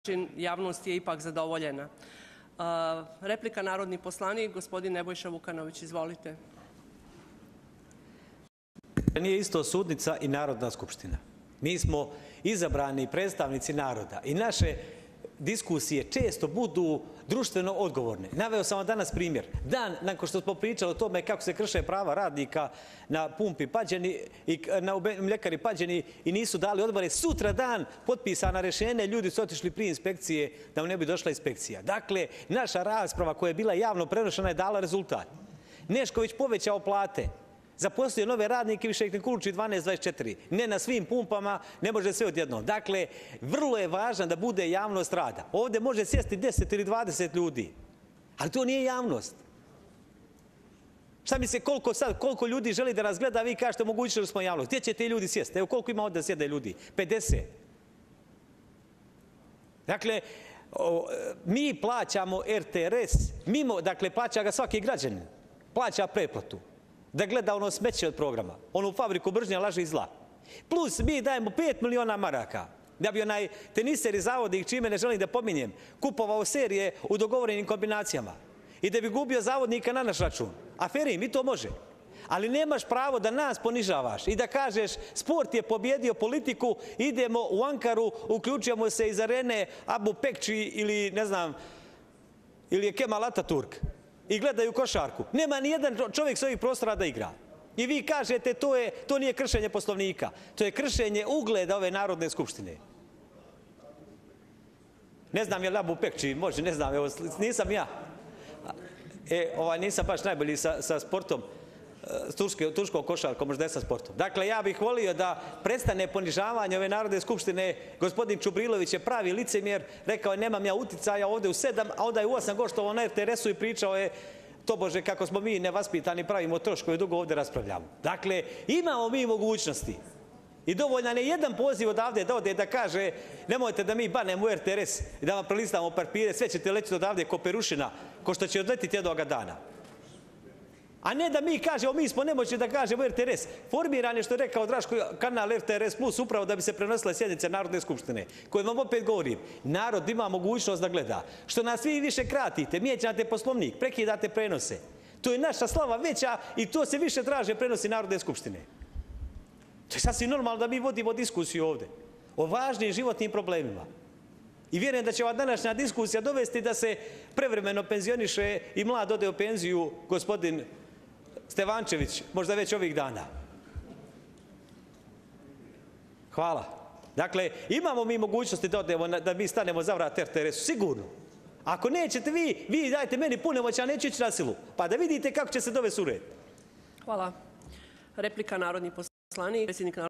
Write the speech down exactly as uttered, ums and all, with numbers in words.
javnost je ipak zadovoljena. Replika narodni poslanik, gospodin Nebojša Vukanović, izvolite. Nije isto sudnica i Narodna skupština. Mi smo izabrani predstavnici naroda i naše diskusije često budu društveno odgovorne. Naveo sam vam danas primjer. Dan nakon što smo pričali o tome kako se krše prava radnika na pumpi Pađeni i na mljekari Pađeni i nisu dali odbore, sutra dan potpisana rješenje, ljudi su otišli prije inspekcije da mu ne bi došla inspekcija. Dakle, naša rasprava koja je bila javno prenošena je dala rezultat. Nešković povećao plate, zaposlio nove radnike, više ih ne kuluči dvanaest dvadeset četiri. Ne na svim pumpama, ne može sve odjednom. Dakle, vrlo je važno da bude javnost rada. Ovdje može sjesti deset ili dvadeset ljudi, ali to nije javnost. Šta mi se, koliko sad, koliko ljudi želi da nas gleda, vi kažete mogućno da smo javnost. Gdje će ti ljudi sjesti? Evo koliko ima ovdje da sjede ljudi? pedeset. Dakle, mi plaćamo R T R S, mimo, dakle, plaća ga svaki građanin. Plaća pretplatu da gleda ono smeće od programa, onu fabriku mržnje, laži i zla. Plus mi dajemo pet miliona maraka da bi onaj teniser i zavodnik, čime ne želim da pominjem, kupovao serije u dogovorenim kombinacijama i da bi gubio zavodnika na naš račun. Aferi, mi to može. Ali nemaš pravo da nas ponižavaš i da kažeš sport je pobjedio politiku, idemo u Ankaru, uključujemo se iz arene Abu Pekči ili ne znam, ili je Kemal Ataturk i gledaju košarku. Nema ni jedan čovjek s ovih prostora da igra. I vi kažete to je, to nije kršenje Poslovnika. To je kršenje ugleda ove Narodne skupštine. Ne znam je li Abu Pekči, može, ne znam, evo, nisam ja. E, ovaj, nisam baš najbolji sa, sa sportom, s turske, turškom košarkom, možda je sa sportom. Dakle, ja bih volio da prestane ponižavanje ove Narodne skupštine. Gospodin Čubrilović je pravi licemjer, rekao je nemam ja uticaja ovdje u sedam, a onda je u osam goštovao na R T R S-u i pričao je tobože kako smo mi nevaspitani, pravimo troškove, dugo ovdje raspravljamo. Dakle, imamo mi mogućnosti i dovoljno ne jedan poziv odavde da ode da kaže nemojte da mi banemo u R T R S i da vam prelistamo papire, sve ćete letiti odavde ko perušina, ko što će odletiti jednoga dana. A ne da mi kažemo, mi smo nemoćni da kažemo R T R S. Formiran je, što je rekao Draško, kanal R T R S plus upravo da bi se prenosile sjednice Narodne skupštine, koje vam opet govorim, narod ima mogućnost da gleda. Što nas vi više kratite, mijenjate Poslovnik, prekidate prenose. To je naša slava veća i to se više traže prenosi Narodne skupštine. To je sasvim normalno da mi vodimo diskusiju ovdje o važnim životnim problemima. I vjerujem da će ova današnja diskusija dovesti da se prevremeno penzioniše i mlad ode u penziju gospodin Stevančević, možda već ovih dana. Hvala. Dakle, imamo mi mogućnosti da odemo, da mi stanemo za vrat R T R S-u, sigurno. Ako nećete vi, vi dajte meni punomoć, a neću ići na silu. Pa da vidite kako će se dovesti u red. Hvala. Replika narodni poslanik, predsjednik